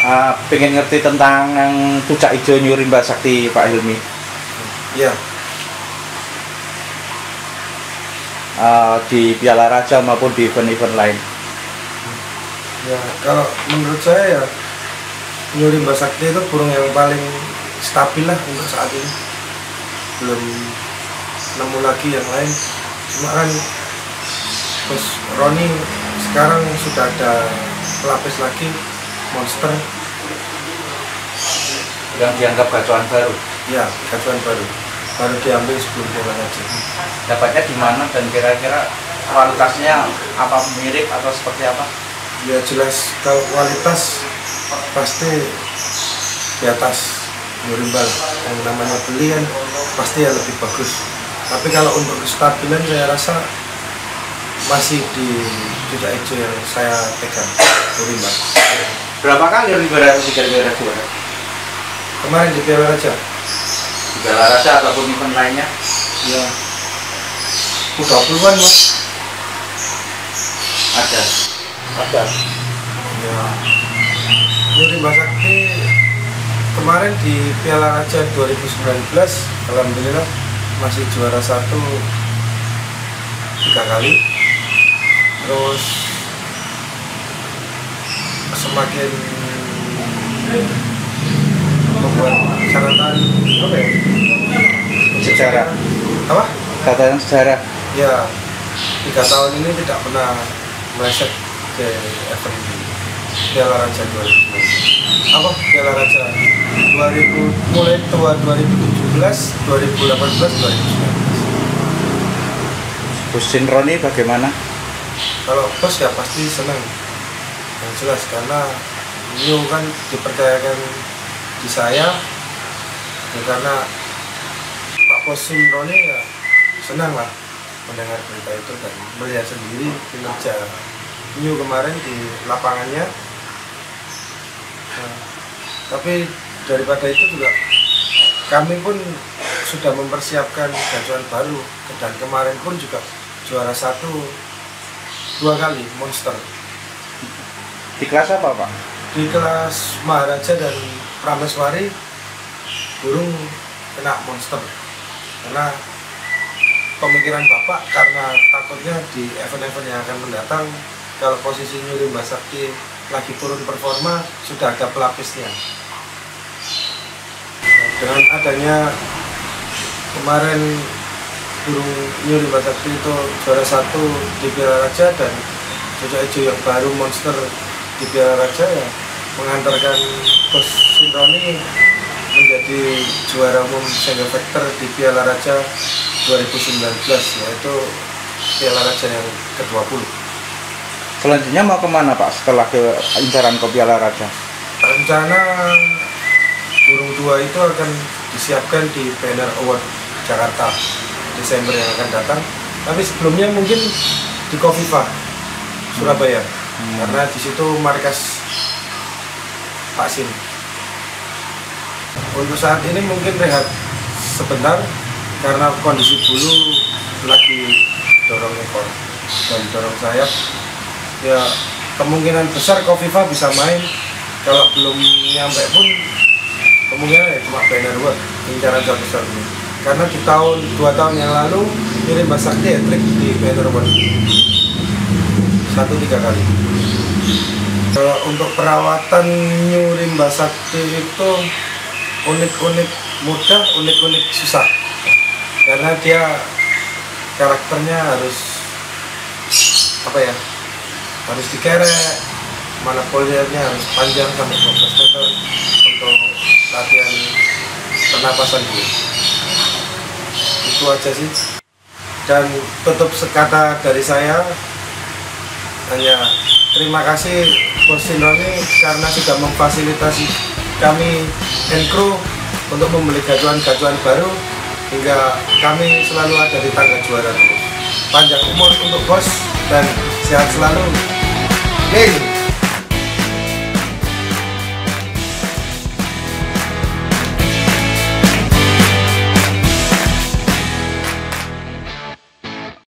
pengen ngerti tentang yang Pucak Ijo Nyuri Mbak Sakti Pak Hilmi. Iya. Di Piala Raja maupun di event-event lain. Ya, kalau menurut saya ya Nyuri Mbak Sakti itu burung yang paling stabil lah untuk saat ini. Belum nemu lagi yang lain. Cuma kan terus Roni sekarang sudah ada pelapis lagi, monster Yang dianggap gacuan baru. ya, gacuan baru diambil sebelum Piala Raja. Dapatnya di mana dan kira-kira kualitasnya apa, mirip atau seperti apa? Ya jelas kalau kualitas pasti di atas Nyurimbal. Yang namanya beli kan pasti ya lebih bagus. Tapi kalau untuk kestabilan saya rasa masih di Pucak Ijo yang saya pegang, Nyurimbal. Berapa kali Nyurimbal kira-kira juara? Kemarin di Piala Raja. Di Piala Raja ataupun event lainnya? Ya, udah puluhan mas. Ada. Ya, Nyuri Mbak Sakti kemarin di Piala Raja 2019, alhamdulillah masih juara 1 3 kali. Terus semakin membuat catatan apa ya? Sejarah. Apa? Catatan sejarah. Ya, 3 tahun ini tidak pernah meleset ke event Piala Raja 2019. Apa Piala Raja 2000 mulai tua 2017, 2018, 2019. Husin Roni bagaimana? Kalau bos ya pasti senang, yang jelas karena New kan dipercayakan di saya ya, karena Pak Bos Roni ya senang lah mendengar berita itu dan melihat sendiri kinerja New kemarin di lapangannya. Nah, tapi daripada itu juga kami pun sudah mempersiapkan gacuan baru dan kemarin pun juga juara 1 2 kali monster. Di kelas apa Pak? Di kelas Maharaja dan Prameswari burung kena monster karena pemikiran Bapak, karena takutnya di event-event yang akan mendatang kalau posisi Nyuri Mbak Sakti lagi turun performa sudah ada pelapisnya. Dengan adanya kemarin burung Nyuri Mbak Sakti itu juara 1 di Piala Raja dan Pucak Ijo yang baru monster di Piala Raja ya mengantarkan Bos Sinroni menjadi juara umum single vector di Piala Raja 2019, yaitu Piala Raja yang ke-20. Selanjutnya mau kemana Pak setelah ke incaran ke Piala Raja? Rencana burung 2 itu akan disiapkan di Banner Award Jakarta Desember yang akan datang. Tapi sebelumnya mungkin di Kofifa Surabaya, karena di situ markas Pak Sin. Untuk saat ini mungkin rehat sebentar karena kondisi bulu lagi dorong ekor dan dorong sayap. Ya kemungkinan besar Kofifa bisa main, kalau belum nyampe pun kemungkinan ya cuma Banner Award incaran satu-satunya. Karena di 2 tahun yang lalu Nyuri Mbak Sakti hat-trick di Banner Award 1-3 kali. Kalau untuk perawatan Nyuri Mbak Sakti itu unik-unik mudah, unik-unik susah. Karena dia karakternya harus apa ya? Harus dikerek, mana poliernya harus panjang sampai 12 meter untuk latihan pernapasan dulu. Itu aja sih. Dan tutup sekata dari saya hanya terima kasih Bos Sinroni karena sudah memfasilitasi kami and crew untuk membeli gacuan-gacuan baru hingga kami selalu ada di tangga juara terus. Panjang umur untuk Bos dan sehat selalu. Yeay.